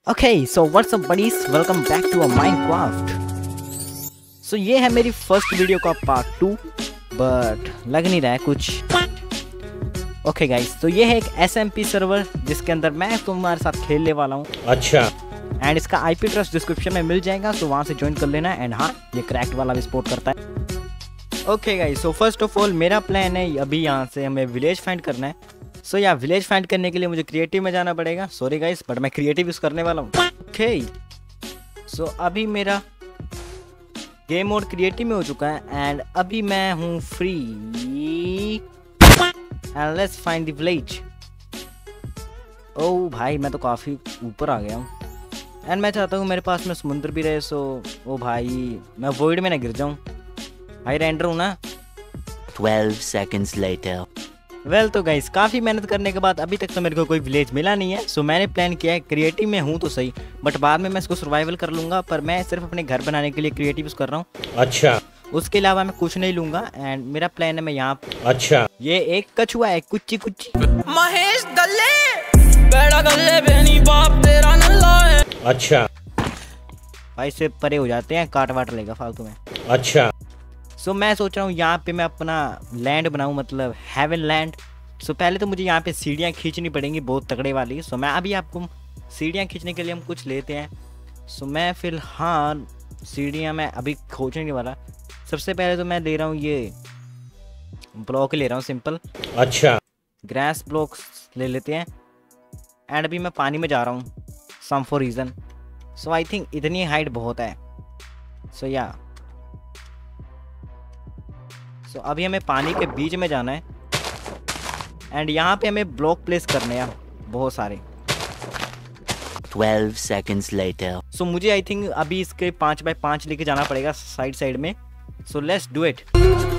Okay so what's up buddies, welcome back to a Minecraft. So ये है मेरी first video का part 2, but लग नहीं रहा है कुछ। ओके गाइस, तो ये है एक SMP सर्वर जिसके अंदर मैं तुम्हारे साथ खेलने वाला हूँ। अच्छा। एंड इसका IP एड्रेस डिस्क्रिप्शन में मिल जाएगा, तो वहाँ से ज्वाइन कर लेना। एंड हाँ, ये क्रैक्ड वाला भी सपोर्ट करता है। Okay guys, so first of all मेरा प्लान है अभी यहाँ से हमें विलेज फाइंड करना है। सो या विलेज फाइंड करने के लिए मुझे क्रिएटिव में जाना पड़ेगा। सॉरी गाइस, बट मैं क्रिएटिव यूज करने वाला हूँ। ओके सो अभी मेरा गेम मोड क्रिएटिव में हो चुका है एंड अभी मैं हूँ free. And let's find the village. Oh भाई, मैं तो काफ़ी ऊपर आ गया हूँ एंड मैं चाहता हूँ मेरे पास में समुद्र भी रहे। सो ओ भाई, मैं वॉइड में ना गिर जाऊँ भाई, रेंडर हूँ ना। 12 seconds later. वेल तो गाइस, काफ़ी मेहनत करने के बाद अभी तक तो मेरे को कोई विलेज मिला नहीं है। सो मैंने प्लान किया है, क्रिएटिव में हूँ तो सही, बट बाद में मैं इसको सर्वाइवल कर लूँगा। पर मैं सिर्फ अपने घर बनाने के लिए क्रिएटिव यूज़ कर रहा हूँ। अच्छा। उसके अलावा मैं कुछ नहीं लूँगा। एंड मेरा प्लान है मैं यहाँ। अच्छा। ये एक कछुआ है, कुच्ची कुच्ची। महेश दल्ले बेड़ा गल्ले बेनी बाप तेरा नल्ला है। अच्छा भाई से परे हो जाते हैं, काट वाट लेगा फालतू में। अच्छा। सो मैं सोच रहा हूँ यहाँ पे मैं अपना लैंड बनाऊँ, मतलब हेवन लैंड। सो पहले तो मुझे यहाँ पे सीढ़ियाँ खींचनी पड़ेंगी, बहुत तगड़े वाली। सो मैं अभी आपको सीढ़ियाँ खींचने के लिए हम कुछ लेते हैं। सो मैं फिलहाल सीढ़ियाँ मैं अभी खोजने वाला। सबसे पहले तो मैं ले रहा हूँ ये ब्लॉक ले रहा हूँ, सिंपल। अच्छा। ग्रास ब्लॉक्स ले लेते हैं। एंड अभी मैं पानी में जा रहा हूँ some for reason. So I think इतनी हाइट बहुत है। सो या सो अभी हमें पानी के बीच में जाना है एंड यहाँ पे हमें ब्लॉक प्लेस करने हैं बहुत सारे। 12 seconds later. सो मुझे आई थिंक अभी इसके 5x5 लेके जाना पड़ेगा साइड में। So let's do it.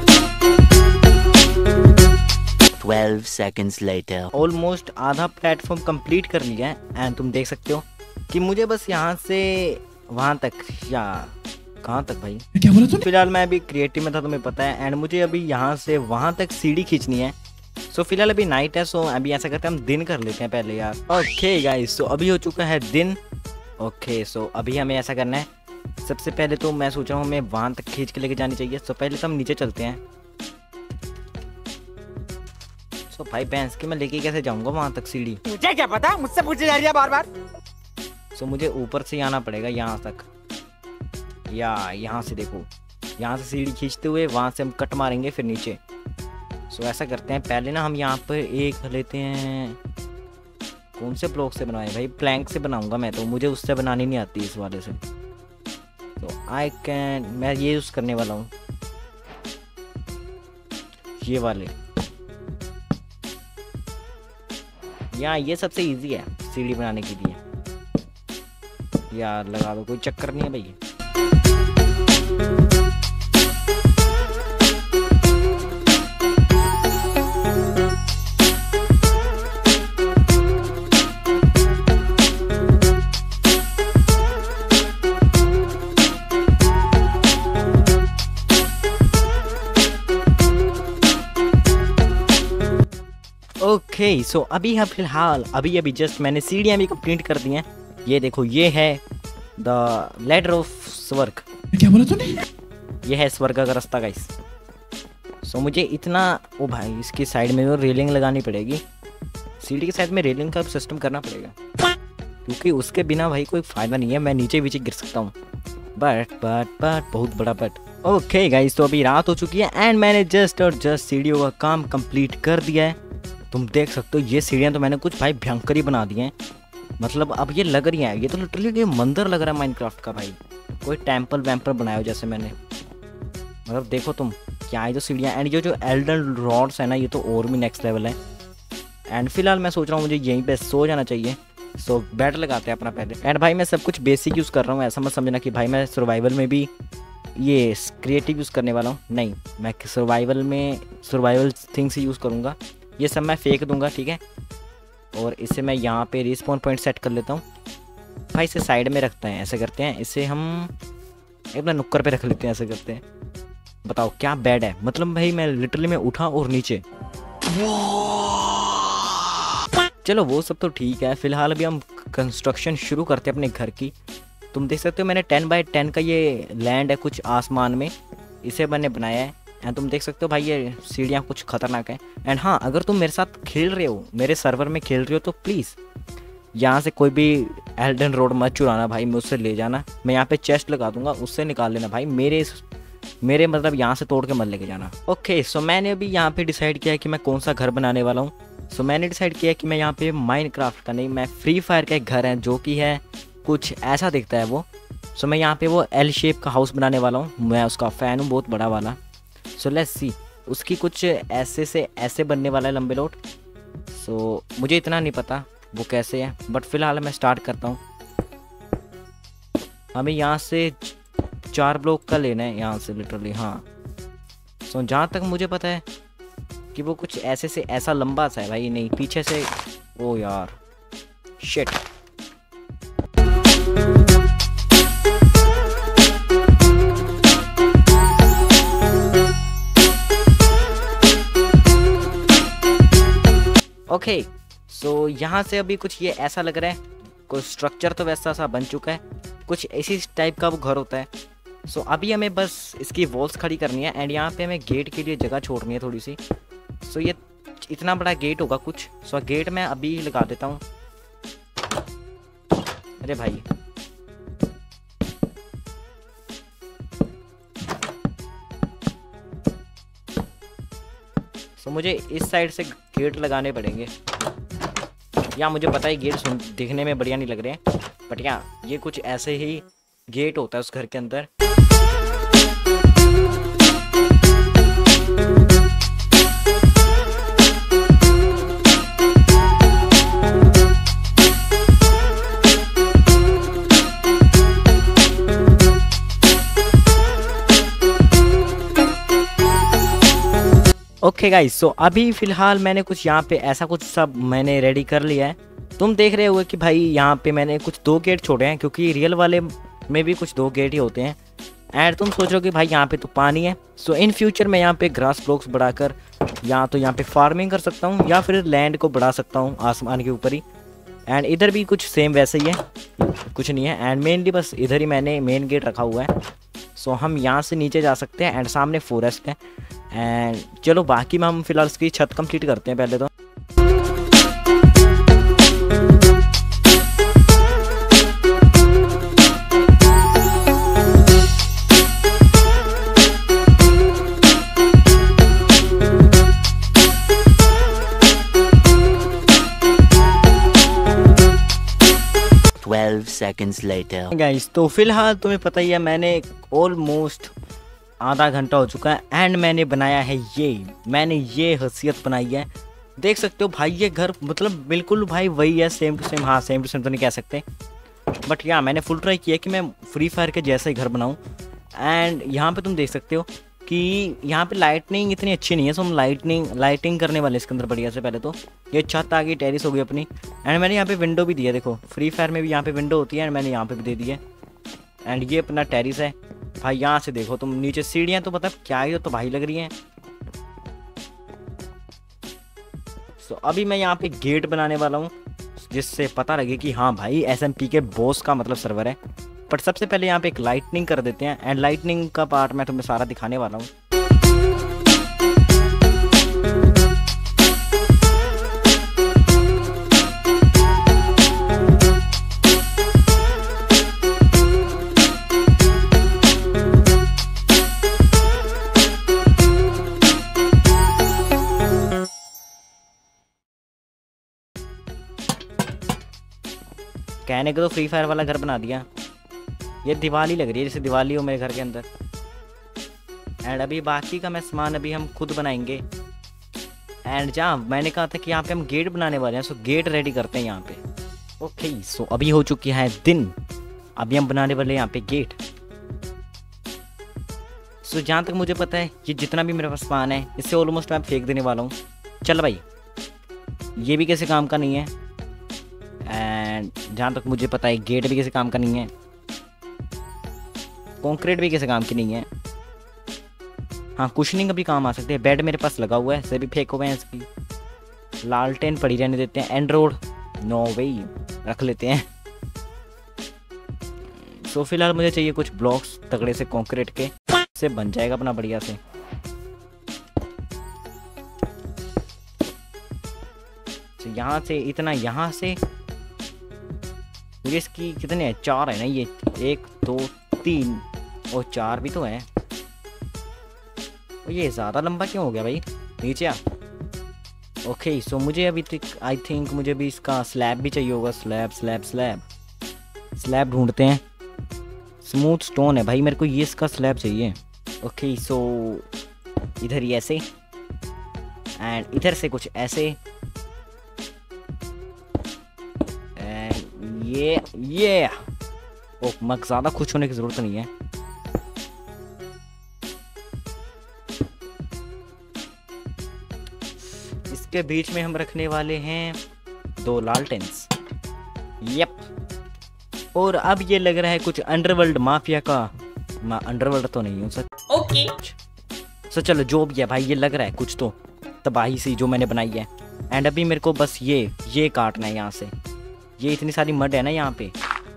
12 seconds later. Almost आधा प्लेटफॉर्म कंप्लीट कर लिया है एंड तुम देख सकते हो कि मुझे बस यहाँ से वहाँ तक, या कहाँ तक भाई, क्या बोला तुम? फिलहाल मैं अभी क्रिएटिव में था, तुम्हें पता है। एंड मुझे अभी यहाँ से वहाँ तक सीढ़ी खींचनी है। सो फिलहाल अभी नाइट है। सो अभी ऐसा करते हैं, हम दिन कर लेते हैं पहले यार। ओके गाइस, सो अभी हो चुका है दिन। ओके सो अभी हमें ऐसा करना है, सबसे पहले तो मैं सोच रहा हूँ हमें वहाँ तक खींच के लेके जानी चाहिए। सो पहले तो हम नीचे चलते हैं। सो भाई भैंस की मैं लेके कैसे जाऊँगा वहाँ तक सीढ़ी? मुझे क्या पता, मुझसे पूछे जा रही है बार बार। सो मुझे ऊपर से आना पड़ेगा यहाँ तक, या यहाँ से देखो, यहाँ से सीढ़ी खींचते हुए वहाँ से हम कट मारेंगे फिर नीचे। सो ऐसा करते हैं, पहले ना हम यहाँ पर एक लेते हैं। कौन से ब्लॉक से बनाए भाई? प्लैंक से बनाऊंगा मैं तो, मुझे उससे बनानी नहीं आती इस वाले से। तो आई कैन, मैं ये यूज़ करने वाला हूँ, ये वाले। यहाँ ये सबसे इजी है सीढ़ी बनाने के लिए। यार लगा दो, कोई चक्कर नहीं है भाई। ओके सो अभी है फिलहाल अभी जस्ट मैंने सीढ़ियाँ भी कंप्लीट कर दी हैं। ये देखो, ये है द लैडर ऑफ स्वर्ग। क्या बोला तूने? ये है स्वर्ग का रास्ता गाइस। सो मुझे इतना, ओ भाई इसकी साइड में रेलिंग लगानी पड़ेगी। सीढ़ी के साइड में रेलिंग का सिस्टम करना पड़ेगा, क्योंकि उसके बिना भाई कोई फायदा नहीं है। मैं नीचे गिर सकता हूँ, बट बहुत बड़ा बट। ओके गाइस, तो अभी रात हो चुकी है एंड मैंने जस्ट सीढ़ियों का काम कंप्लीट कर दिया है। तुम देख सकते हो ये सीढ़ियाँ तो मैंने कुछ भाई भयंकर ही बना दी हैं। मतलब अब ये लग रही हैं, ये तो लिटरली मंदिर लग रहा है माइनक्राफ्ट का भाई। कोई टेम्पल वैम्पल बनाया हो जैसे मैंने। मतलब देखो तुम, क्या है जो सीढ़ियाँ। एंड ये जो एल्डन रॉड्स है ना, ये तो और भी नेक्स्ट लेवल है। एंड फिलहाल मैं सोच रहा हूँ मुझे यहीं पे सो जाना चाहिए। सो बेड लगाते हैं अपना पहले। एंड भाई मैं सब कुछ बेसिक यूज़ कर रहा हूँ, ऐसा मत समझना कि भाई मैं सर्वाइवल में भी ये क्रिएटिव यूज़ करने वाला हूँ। नहीं, मैं सर्वाइवल थिंग्स ही यूज़ करूँगा। ये सब मैं फेंक दूंगा, ठीक है। और इसे मैं यहाँ पे रिस्पॉन पॉइंट सेट कर लेता हूँ भाई। इसे साइड में रखते हैं, ऐसे करते हैं, इसे हम अपना नुक्कर पे रख लेते हैं, ऐसे करते हैं। बताओ क्या बेड है। मतलब भाई मैं लिटरली मैं उठा और नीचे चलो वो सब तो ठीक है, फिलहाल अभी हम कंस्ट्रक्शन शुरू करते हैं अपने घर की। तुम देख सकते हो मैंने 10 बाय 10 का ये लैंड है कुछ आसमान में, इसे मैंने बनाया है। एंड तुम देख सकते हो भाई ये सीढ़ियाँ कुछ खतरनाक हैं। एंड हाँ, अगर तुम मेरे साथ खेल रहे हो, मेरे सर्वर में खेल रहे हो, तो प्लीज़ यहाँ से कोई भी एल्डन रोड मत चुराना भाई, मुझसे ले जाना। मैं यहाँ पे चेस्ट लगा दूंगा, उससे निकाल लेना भाई, मेरे मतलब यहाँ से तोड़ के मत लेके जाना। ओके, सो मैंने अभी यहाँ पे डिसाइड किया है कि मैं कौन सा घर बनाने वाला हूँ। सो मैंने डिसाइड किया कि मैं यहाँ पे माइनक्राफ्ट का नहीं, मैं फ्री फायर का एक घर है जो कि है कुछ ऐसा दिखता है वो। सो मैं यहाँ पे वो एल शेप का हाउस बनाने वाला हूँ, मैं उसका फ़ैन हूँ बहुत बड़ा वाला। सो लेट्स सी, उसकी कुछ ऐसे से ऐसे बनने वाला है लंबे लोट। सो मुझे इतना नहीं पता वो कैसे है, बट फिलहाल मैं स्टार्ट करता हूँ। हमें यहाँ से 4 ब्लॉक का लेना है, यहाँ से लिटरली। हाँ, सो जहाँ तक मुझे पता है कि वो कुछ ऐसे से ऐसा लंबा सा है भाई, नहीं पीछे से। ओ यार शिट। ओके, सो यहाँ से अभी कुछ ये ऐसा लग रहा है, कुछ स्ट्रक्चर तो वैसा सा बन चुका है, कुछ इसी टाइप का वो घर होता है। सो अभी हमें बस इसकी वॉल्स खड़ी करनी है एंड यहाँ पे हमें गेट के लिए जगह छोड़नी है थोड़ी सी। सो ये इतना बड़ा गेट होगा कुछ। सो गेट मैं अभी लगा देता हूँ। अरे भाई, सो मुझे इस साइड से गेट लगाने पड़ेंगे। या मुझे पता है गेट दिखने में बढ़िया नहीं लग रहे हैं, बट या ये कुछ ऐसे ही गेट होता है उस घर के अंदर। ओके गाइस, सो अभी फ़िलहाल मैंने कुछ यहाँ पे ऐसा कुछ सब मैंने रेडी कर लिया है। तुम देख रहे होगे कि भाई यहाँ पे मैंने कुछ 2 गेट छोड़े हैं, क्योंकि रियल वाले में भी कुछ 2 गेट ही होते हैं। एंड तुम सोच रहे हो कि भाई यहाँ पे तो पानी है। सो इन फ्यूचर मैं यहाँ पे ग्रास ब्लॉक्स बढ़ाकर या तो यहाँ पे फार्मिंग कर सकता हूँ या फिर लैंड को बढ़ा सकता हूँ आसमान के ऊपर ही। एंड इधर भी कुछ सेम वैसे ही है, कुछ नहीं है। एंड मेनली बस इधर ही मैंने मेन गेट रखा हुआ है। सो हम यहाँ से नीचे जा सकते हैं एंड सामने फॉरेस्ट है। एंड चलो बाकी में हम फिलहाल इसकी छत कंप्लीट करते हैं पहले तो। seconds later. गाइस, तो फिलहाल तुम्हें पता ही है मैंने ऑलमोस्ट आधा घंटा हो चुका है एंड मैंने बनाया है मैंने ये हैसियत बनाई है। देख सकते हो भाई ये घर मतलब बिल्कुल भाई वही है, सेम टू सेम। हाँ, सेम टू सेम तो नहीं कह सकते, बट या मैंने फुल ट्राई किया कि मैं फ्री फायर के जैसा ही घर बनाऊँ। एंड यहाँ पे तुम देख सकते हो कि यहाँ पे लाइटनिंग इतनी अच्छी नहीं है, सो हम लाइटिंग करने वाले इसके अंदर बढ़िया से। पहले तो ये छत आ गई, टेरिस हो गई अपनी। एंड मैंने यहाँ पे विंडो भी दी है, देखो फ्री फायर में भी यहाँ पे विंडो होती है एंड मैंने यहाँ पे भी दे दी है। एंड ये अपना टेरिस है भाई, यहाँ से देखो तुम नीचे सीढ़ियाँ तो मतलब क्या ही तो भाई लग रही हैं। सो अभी मैं यहाँ पे गेट बनाने वाला हूँ जिससे पता लगे कि हाँ भाई SMP के बॉस का मतलब सर्वर है। बट सबसे पहले यहाँ पे एक लाइटनिंग कर देते हैं एंड लाइटनिंग का पार्ट मैं तुम्हें सारा दिखाने वाला हूँ। कहने को तो फ्री फायर वाला घर बना दिया, ये दिवाली लग रही है जैसे दिवाली हो मेरे घर के अंदर। एंड अभी बाकी का मैं सामान अभी हम खुद बनाएंगे। एंड जहाँ मैंने कहा था कि यहाँ पे हम गेट बनाने वाले हैं, सो गेट रेडी करते हैं यहाँ पे। ओके, सो अभी हो चुकी है दिन, अभी हम बनाने वाले हैं यहाँ पे गेट। सो जहाँ तक मुझे पता है ये जितना भी मेरे पास सामान है इससे ऑलमोस्ट मैं फेंक देने वाला हूँ। चल भाई, ये भी किसी काम का नहीं है। एंड जहाँ तक मुझे पता है गेट भी किसी काम का नहीं है, कंक्रीट भी किसी काम की नहीं है। हाँ, कुशनिंग भी काम आ सकती है। बेड मेरे पास लगा हुआ है, इसे भी फेंक हुए हैं, इसकी लालटेन पड़ी रहने देते हैं। एंड रोड नो वे, रख लेते हैं। सो फिलहाल मुझे चाहिए कुछ ब्लॉक्स तगड़े से कंक्रीट के, से बन जाएगा अपना बढ़िया से। तो यहाँ से इतना, यहाँ से मुझे इसकी कितने हैं, 4 है ना ये, 1 2 3 और 4 भी तो है। और ये ज़्यादा लंबा क्यों हो गया भाई, नीचे आ। ओके सो मुझे अभी तक आई थिंक मुझे भी इसका स्लैब भी चाहिए होगा। स्लैब स्लैब स्लैब स्लैब ढूंढते हैं। स्मूथ स्टोन है भाई, मेरे को ये इसका स्लैब चाहिए। ओके सो इधर ही ऐसे एंड इधर से कुछ ऐसे एंड ये ओ मग, ज़्यादा खुश होने की ज़रूरत नहीं है। इसके बीच में हम रखने वाले हैं 2 लालटेन्स। यप, और अब ये लग रहा है कुछ अंडरवर्ल्ड माफिया का, मैं अंडरवर्ल्ड तो नहीं हूँ सर। ओके सो चलो जो भी है भाई, ये लग रहा है कुछ तो तबाही सी जो मैंने बनाई है। एंड अभी मेरे को बस ये काटना है यहाँ से। ये इतनी सारी मड है ना यहाँ पे।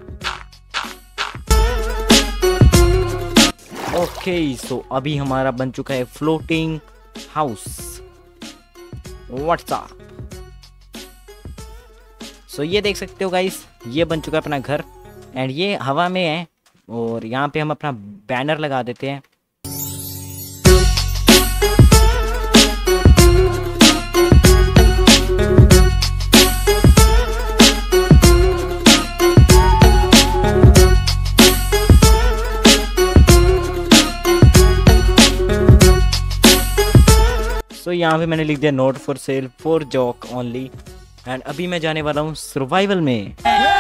ओके सो अभी हमारा बन चुका है फ्लोटिंग हाउस। व्हाट्सअप। सो ये देख सकते हो गाइस, ये बन चुका है अपना घर एंड ये हवा में है। और यहाँ पे हम अपना बैनर लगा देते हैं। सो यहाँ पे मैंने लिख दिया not for sale for joke only. And अभी मैं जाने वाला हूँ सर्वाइवल में।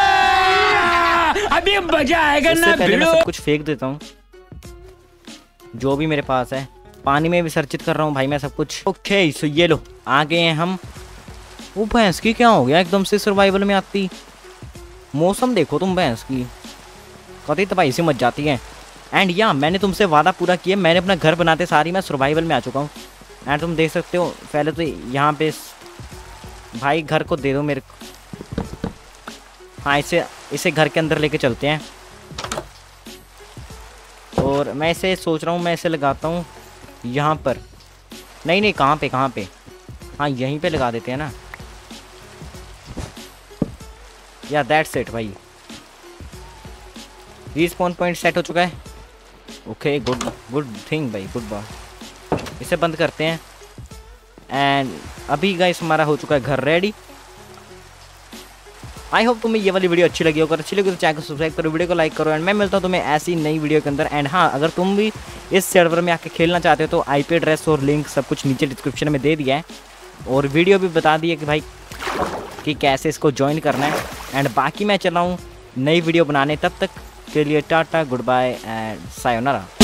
अभी मजा आएगा ना। पहले मैं सब कुछ फेंक देता हूँ जो भी मेरे पास है। पानी में विसर्जित कर रहा हूँ भाई मैं सब कुछ। ओके सो ये लो आ गए हैं हम। वो भैंस की क्या हो गया एकदम से सर्वाइवल में आती। मौसम देखो तुम, भैंस की कतई तबाही से मच जाती है। एंड या मैंने तुमसे वादा पूरा किया, मैंने अपना घर बनाते सारी मैं सर्वाइवल में आ चुका हूँ। एंड तुम देख सकते हो, पहले तो यहाँ पे भाई घर को दे दो मेरे को। हाँ इसे घर के अंदर लेके चलते हैं। और मैं इसे सोच रहा हूँ, मैं इसे लगाता हूँ यहाँ पर। नहीं कहाँ पे हाँ यहीं पे लगा देते हैं ना। या दैट्स इट भाई, रिस्पॉन पॉइंट सेट हो चुका है। ओके गुड थिंग भाई, गुड बात। इसे बंद करते हैं। एंड अभी गाइस हमारा हो चुका है घर रेडी। आई होप तुम्हें ये वाली वीडियो अच्छी लगी होगी। अच्छी लगी तो चैनल को सब्सक्राइब करो, वीडियो को लाइक करो। एंड मैं मिलता हूँ तुम्हें ऐसी नई वीडियो के अंदर। एंड हाँ, अगर तुम भी इस सर्वर में आके खेलना चाहते हो तो आईपी एड्रेस और लिंक सब कुछ नीचे डिस्क्रिप्शन में दे दिया है। और वीडियो भी बता दी है कि भाई कि कैसे इसको ज्वाइन करना है। एंड बाकी मैं चला हूँ नई वीडियो बनाने। तब तक के लिए ta ta, goodbye and sayonara.